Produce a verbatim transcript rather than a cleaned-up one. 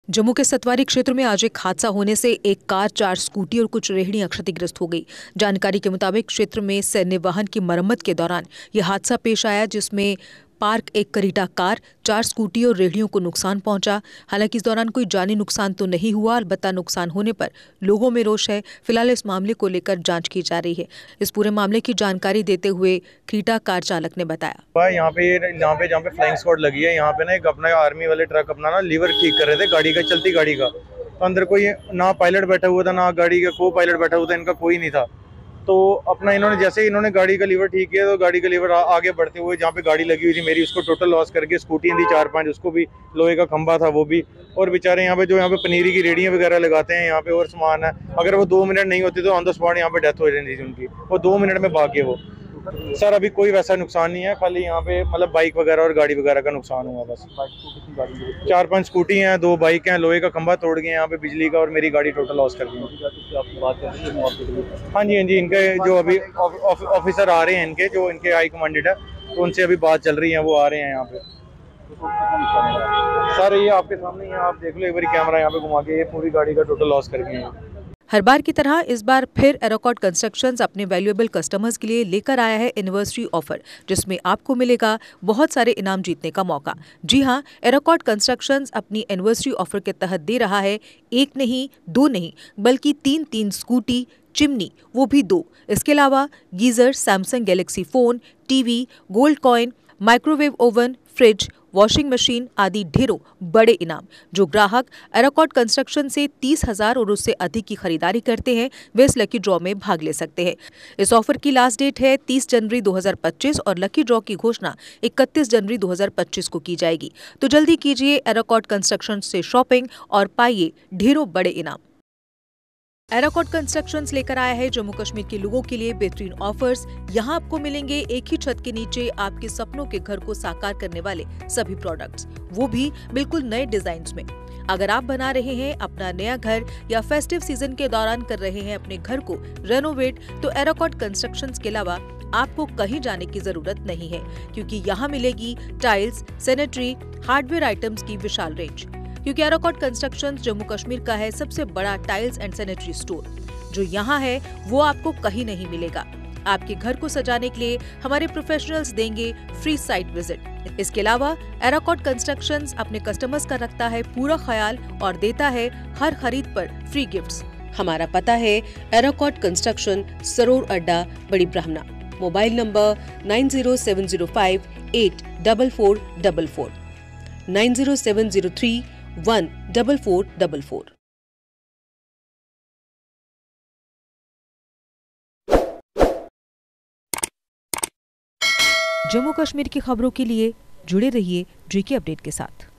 जम्मू के सतवारी क्षेत्र में आज एक हादसा होने से एक कार, चार स्कूटी और कुछ रेहड़ियां क्षतिग्रस्त हो गई। जानकारी के मुताबिक क्षेत्र में सैन्य वाहन की मरम्मत के दौरान यह हादसा पेश आया, जिसमें पार्क एक करीटा कार, चार स्कूटी और रेहड़ियों को नुकसान पहुंचा। हालांकि इस दौरान कोई जानी नुकसान तो नहीं हुआ, अलबत्ता नुकसान होने पर लोगों में रोष है। फिलहाल इस मामले को लेकर जांच की जा रही है। इस पूरे मामले की जानकारी देते हुए क्रीटा कार चालक ने बताया, यहाँ पे यहाँ पे जहाँ पे फ्लाइंग स्क्वाड लगी है, यहाँ पे ना एक अपना आर्मी वाले ट्रक अपना ना लीवर ठीक कर रहे थे गाड़ी का, चलती गाड़ी का। तो अंदर कोई ना पायलट बैठा हुआ था, ना गाड़ी का को पायलट बैठा हुआ था, इनका कोई नहीं था। तो अपना इन्होंने जैसे ही इन्होंने गाड़ी का लीवर ठीक किया, तो गाड़ी का लीवर आगे बढ़ते हुए जहाँ पे गाड़ी लगी हुई थी मेरी, उसको टोटल लॉस करके स्कूटी थी चार पांच, उसको भी लोहे का खंभा था वो भी। और बेचारे यहाँ पे जो यहाँ पे पनीरी की रेडियां वगैरह लगाते हैं यहाँ पे और सामान है, अगर वो दो मिनट नहीं होती तो ऑन द स्पॉट यहाँ पे डेथ हो जाती थी उनकी। वो दो मिनट में भाग गए वो। सर अभी कोई वैसा नुकसान नहीं है, खाली यहाँ पे मतलब बाइक वगैरह और गाड़ी वगैरह का नुकसान हुआ बस। चार पांच स्कूटी हैं, दो बाइक हैं, लोहे का खंभा तोड़ गए यहाँ पे बिजली का, और मेरी गाड़ी टोटल लॉस कर दी। हाँ जी हाँ जी, इनके जो अभी ऑफिसर आ रहे हैं, इनके जो इनके हाई कमांडेड है, तो उनसे अभी बात चल रही है, वो आ रहे हैं यहाँ पे। सर ये आपके सामने ही है, आप देख लो एक बार कैमरा यहाँ पे घुमा के, ये पूरी गाड़ी का टोटल लॉस कर गए हैं। हर बार की तरह इस बार फिर एरोकॉट कंस्ट्रक्शंस अपने वैल्यूएबल कस्टमर्स के लिए लेकर आया है एनिवर्सरी ऑफर, जिसमें आपको मिलेगा बहुत सारे इनाम जीतने का मौका। जी हां, एरोकॉट कंस्ट्रक्शंस अपनी एनिवर्सरी ऑफर के तहत दे रहा है एक नहीं, दो नहीं, बल्कि तीन तीन स्कूटी, चिमनी, वो भी दो। इसके अलावा geyser, Samsung Galaxy phone, TV, gold coin, microwave oven, fridge, washing machine आदि ढेरों बड़े इनाम। जो ग्राहक एरोकॉट कंस्ट्रक्शन से तीस हजार और उससे अधिक की खरीदारी करते हैं, वे इस लकी ड्रॉ में भाग ले सकते हैं। इस ऑफर की लास्ट डेट है तीस जनवरी दो हज़ार पच्चीस और लकी ड्रॉ की घोषणा इकतीस जनवरी दो हज़ार पच्चीस को की जाएगी। तो जल्दी कीजिए एरोकॉट कंस्ट्रक्शन से शॉपिंग और पाइए ढेरों बड़े इनाम। एरोकॉट कंस्ट्रक्शंस लेकर आया है जम्मू कश्मीर के लोगों के लिए बेहतरीन ऑफर्स। यहाँ आपको मिलेंगे एक ही छत के नीचे आपके सपनों के घर को साकार करने वाले सभी प्रोडक्ट्स, वो भी बिल्कुल नए डिजाइन्स में। अगर आप बना रहे हैं अपना नया घर या फेस्टिव सीजन के दौरान कर रहे हैं अपने घर को रेनोवेट, तो एरोकॉट कंस्ट्रक्शंस के अलावा आपको कहीं जाने की जरूरत नहीं है, क्योंकि यहाँ मिलेगी टाइल्स, सैनिटरी, हार्डवेयर आइटम्स की विशाल रेंज। क्योंकि एरोकॉट कंस्ट्रक्शन जम्मू कश्मीर का है सबसे बड़ा टाइल्स एंड सैनिटरी स्टोर। जो यहाँ है वो आपको कहीं नहीं मिलेगा। आपके घर को सजाने के लिए हमारे प्रोफेशनल्स देंगे फ्री साइट विजिट। इसके अलावा एरोकॉट कंस्ट्रक्शंस अपने कस्टमर्स का रखता है पूरा ख्याल और देता है हर खरीद पर फ्री गिफ्ट्स। हमारा पता है एरोकॉट कंस्ट्रक्शन, सरोर अड्डा, Bari Brahmana. Mobile number nine zero seven zero five eight double four double four, nine zero seven zero three one double four double four. Jammu Kashmir की खबरों के लिए जुड़े रहिए जीके अपडेट के साथ।